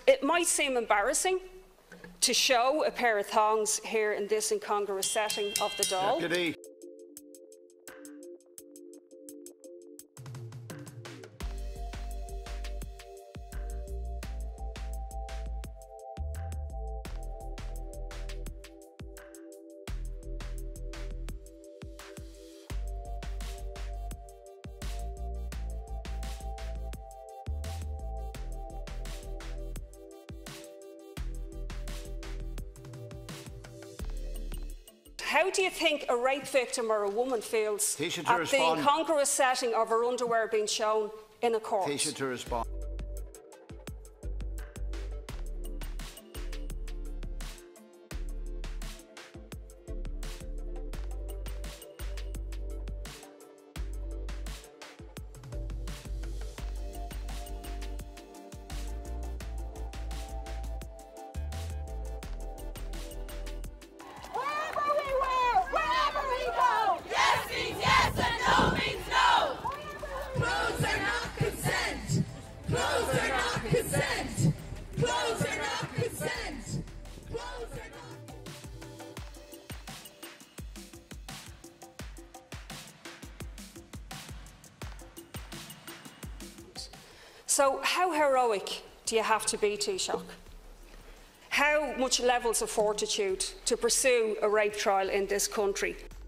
It might seem embarrassing to show a pair of thongs here in this incongruous setting of the Dáil. Deputy. How do you think a rape victim or a woman feels Taoiseach at to the respond. incongruous setting of her underwear being shown in a court? Taoiseach to respond. So how heroic do you have to be, Taoiseach? How much levels of fortitude to pursue a rape trial in this country?